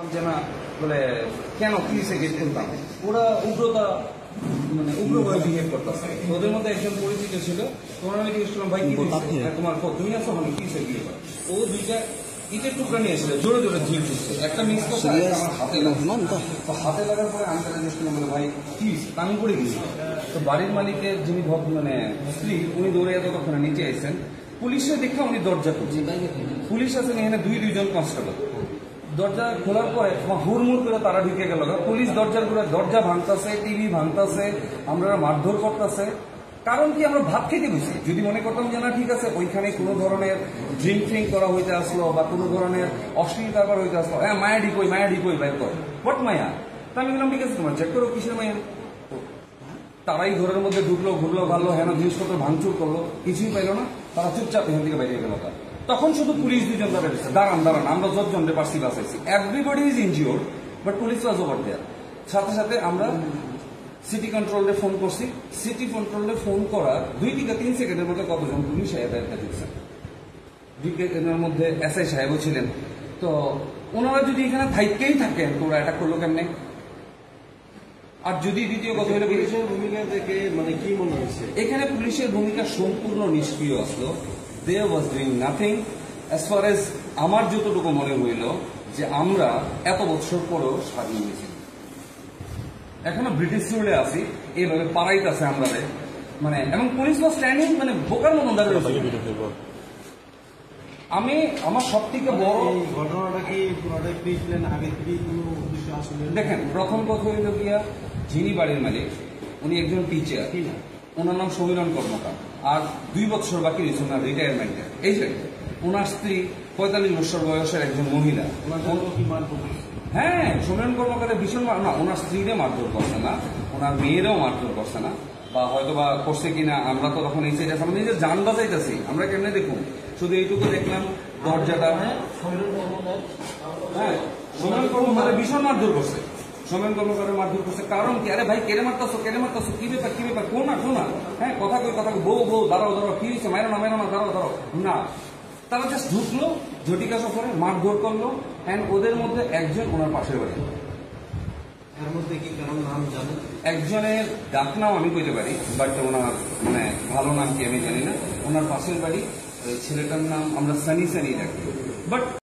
জানা বলে কেন কি গেট খুলতাম, ওরা উগ্রতা মানে উগ্রভাবে বিহেভ করতেছে। ওদের মধ্যে একজন পরিচিত ছিল, তোমার আমি জিজ্ঞেস করলাম ভাই কি তোমার তুমি আসো মানে কি বিয়ে করে, ও দুইটা ইটের টুকরা নিয়ে এসেছিল, জোরে জোরে ঝিল ঠুকছে, একটা মিস করছে আমার হাতে তো হাতে লাগার পরে আমি তাকে জিজ্ঞেস করলাম ভাই কি আমি করে গেছি। তো বাড়ির মালিকের যিনি মানে স্ত্রী উনি দৌড়ে ততক্ষণে নিচে এসেছেন, পুলিশে দেখে উনি দরজা খুলছে, পুলিশ আছেন এখানে দুইজন কনস্টেবল। দরজা খোলার পরে হুড়মুড় করে তারা ঢুকে গেল, পুলিশ দরজার ঘুরে দরজা ভাঙতেছে, টিভি ভাঙতেছে, আমরা মারধর করতেছে। কারণ কি আমরা ভাত খেতে বসি, যদি মনে করতাম যে না ঠিক আছে ওইখানে কোনো ধরনের ড্রিঙ্ক ফ্রিঙ্ক করা হইতে আসলো বা কোনো ধরনের অশ্লীলতা করা হইতে আসলো, হ্যাঁ মায়া ঢিকই বাইর কর, হোয়াট মায়া। তা আমি বললাম ঠিক আছে তোমার চেক করো কিসের মায়া। তারাই ঘরের মধ্যে ঢুকলো, ঘুরলো ভালো, হেন জিনিসপত্র ভাঙচুর করলো, কিছুই পাইলো না, তারা চুপচাপ এখান থেকে বাইরে গেল। তখন শুধু পুলিশ দুজন দাঁড়িয়েছে, দাঁড়ান আমরা যতজন পার্সি বাঁচাইছি, everybody is injured but police was over there. সাথে সাথে আমরা সিটি কন্ট্রোলে ফোন করছি, সিটি কন্ট্রোলে ফোন করার 2 থেকে 3 সেকেন্ডের মধ্যে কতজন পুলিশ সাহেব একটা দিচ্ছেন, 2 সেকেন্ডের মধ্যে এসআই সাহেবও ছিলেন। তো ওনারা যদি এখানে থাইকেই থাকেন তো ওরা এটা করলো কেমনে। আর যদি দ্বিতীয় কথা হলো পুলিশের ভূমিকা থেকে মানে কি মনে হয়েছে, এখানে পুলিশের ভূমিকা সম্পূর্ণ নিষ্ক্রিয় আসলো, they was doing nothing as far as আমার যতটুকু মনে হইল যে আমরা এত বছর পরেও স্বাধীন হয়েছি, এখনো ব্রিটিশ রুলে আছি, এইভাবে পাড়াইতেছে আমরা মানে, এবং পুলিশ ওয়াজ স্ট্যান্ডিং মানে বোকার মতন দাঁড়িয়ে। আমি আমার সব থেকে বড় ঘটনাটা কি আগে থেকে দেখেন, প্রথম কথা হইল গিয়া যিনি বাড়ির মালিক উনি একজন টিচার, ওনার নাম সমীরণ কর্মকার, আর 2 বছর বাকি রয়েছে ওনার রিটায়ারমেন্টের। এই যে ওনার স্ত্রী 45 বছর বয়সের একজন মহিলা। হ্যাঁ, সমীরণ কর্মকারের ভীষণ না, ওনার স্ত্রীরে মারধর করছে না, ওনার মেয়েরাও মারধর করছে না, বা হয়তো বা করছে কিনা আমরা তো তখন এই সাইডে আমরা নিজের জান বাঁচাইতেছি, আমরা কেমনে দেখুন শুধু এইটুকু দেখলাম দরজাটা। হ্যাঁ, সমীরণ কর্মকারের ভীষণ মারধর করছে, সমীরণ কর্মকারের মারধর করছে। কারণ কি, আরে ভাই কেড়ে মারতাছো কি ব্যাপার কোন না, হ্যাঁ কথা কই বউ দাঁড়াও কি হয়েছে, মাইরো না দাঁড়াও না। তারা জাস্ট ঢুকলো, ঝটিকা সফরে মারধর করলো, অ্যান্ড ওদের মধ্যে একজন ওনার পাশের বাড়ি। এর মধ্যে কি কারণ নাম জানেন? একজনের ডাক নাম আমি কইতে পারি, বাট ওনার মানে ভালো নাম কি আমি জানি না। ওনার পাশের বাড়ি, ছেলেটার নাম আমরা সানি ডাকি, বাট